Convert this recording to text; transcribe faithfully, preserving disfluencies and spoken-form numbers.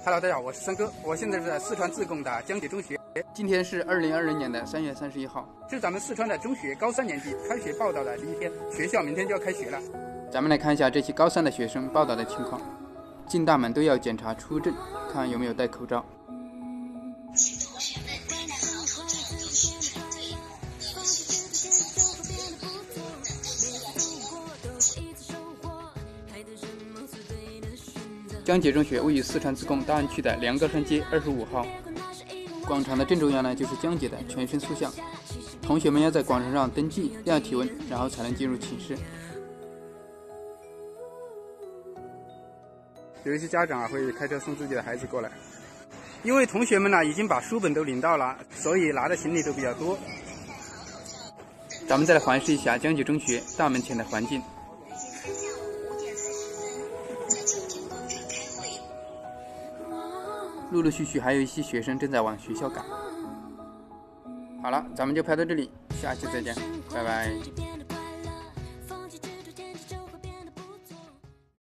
Hello， 大家好，我是森哥，我现在是在四川自贡的江姐中学。今天是二零二零年的三月三十一号，这是咱们四川的中学高三年级开学报道的第一天，学校明天就要开学了。咱们来看一下这期高三的学生报道的情况。进大门都要检查出证，看有没有戴口罩。江姐中学位于四川自贡大安区的梁高山街二十五号。广场的正中央呢，就是江姐的全身塑像。同学们要在广场上登记、量体温，然后才能进入寝室。有一些家长啊会开车送自己的孩子过来，因为同学们呢已经把书本都领到了，所以拿的行李都比较多。咱们再来环视一下江姐中学大门前的环境。陆陆续续还有一些学生正在往学校赶。好了，咱们就拍到这里，下期再见，拜拜。